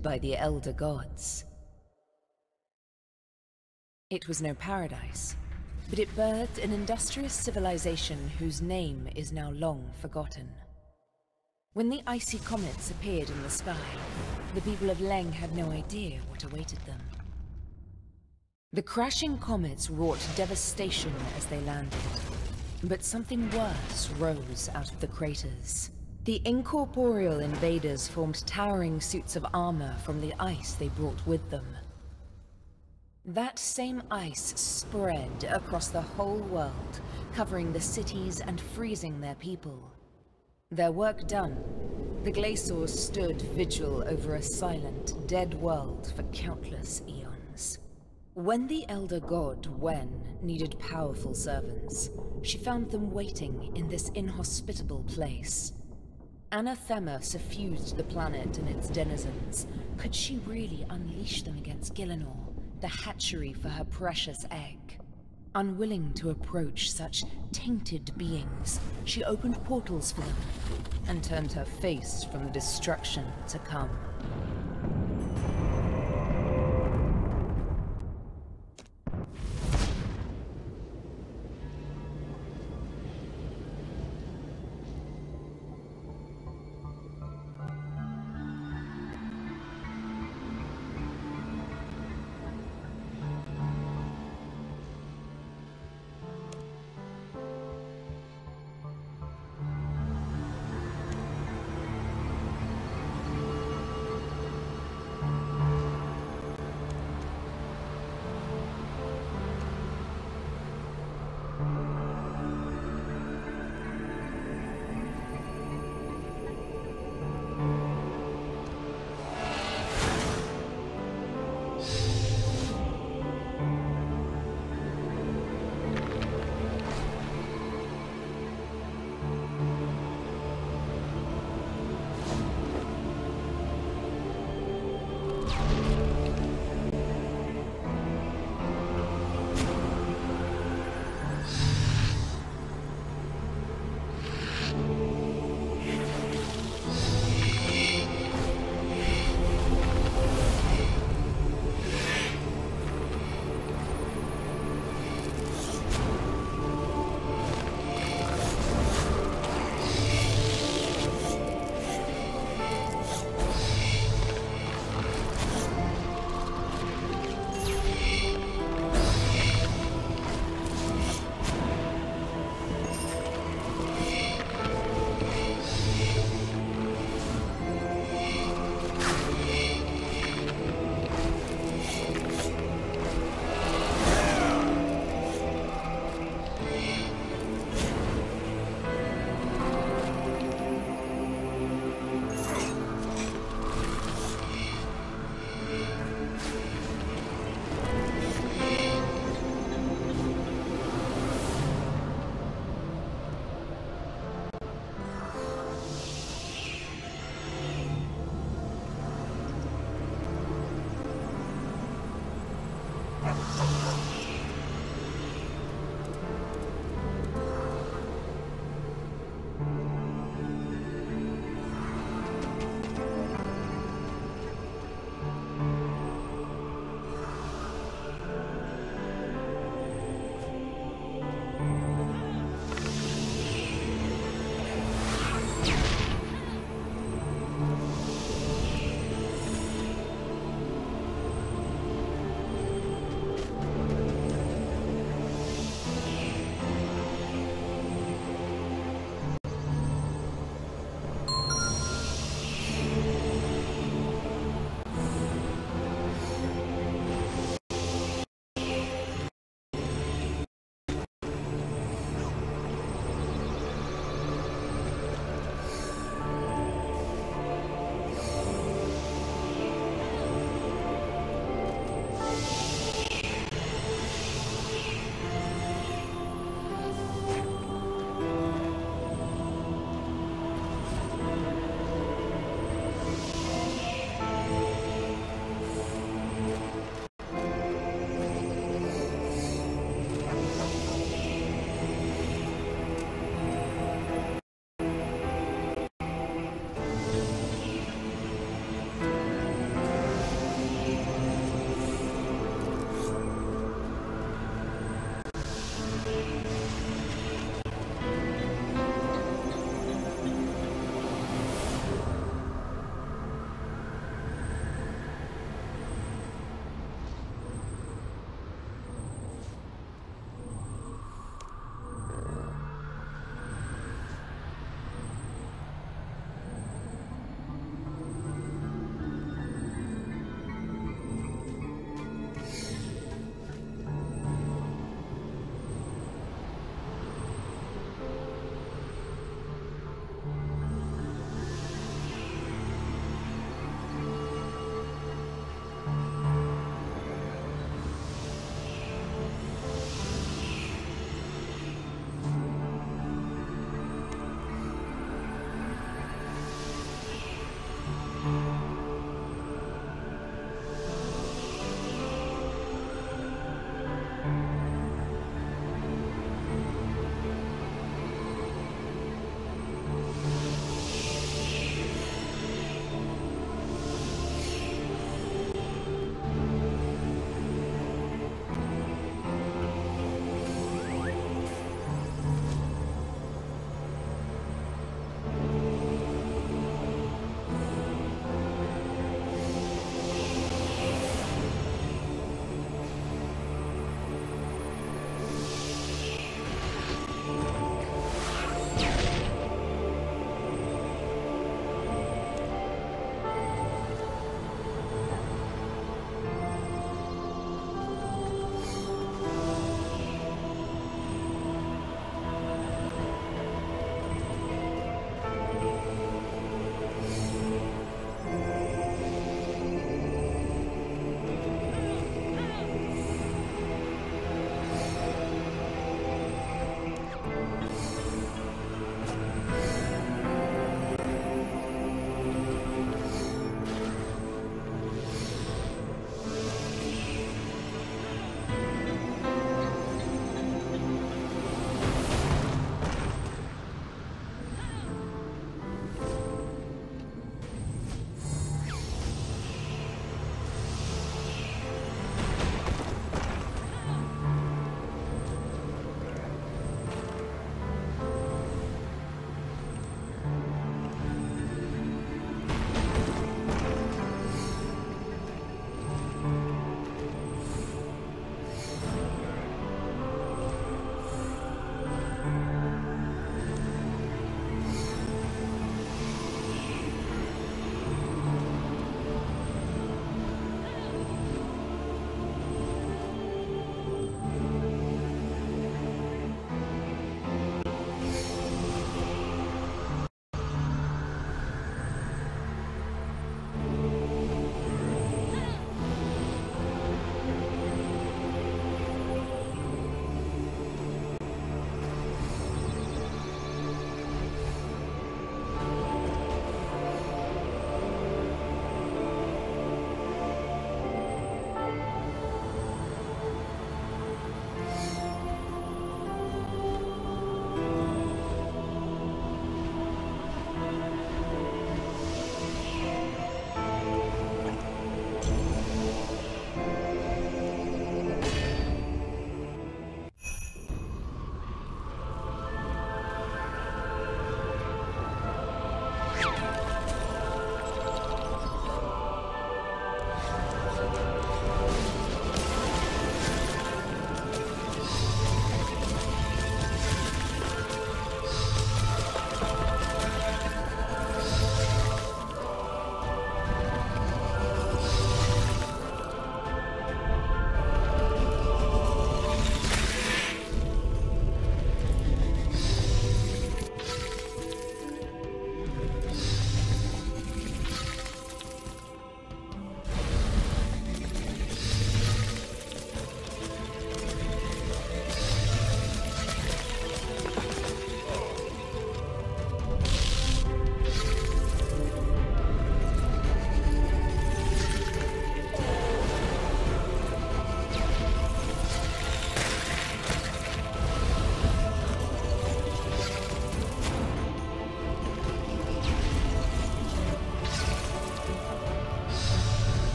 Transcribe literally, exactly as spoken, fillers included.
by the Elder Gods. It was no paradise, but it birthed an industrious civilization whose name is now long forgotten. When the icy comets appeared in the sky, the people of Leng had no idea what awaited them. The crashing comets wrought devastation as they landed, but something worse rose out of the craters. The incorporeal invaders formed towering suits of armor from the ice they brought with them. That same ice spread across the whole world, covering the cities and freezing their people. Their work done, the Glacor stood vigil over a silent, dead world for countless eons. When the Elder God, Wen, needed powerful servants, she found them waiting in this inhospitable place. Anathema suffused the planet and its denizens. Could she really unleash them against Gielinor, the hatchery for her precious egg? Unwilling to approach such tainted beings, she opened portals for them and turned her face from the destruction to come.